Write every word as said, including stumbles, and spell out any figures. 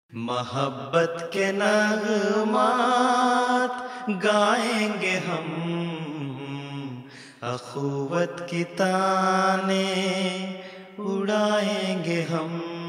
मोहब्बत के नगमात गाएंगे हम, अखुवत की ताने उड़ाएंगे हम।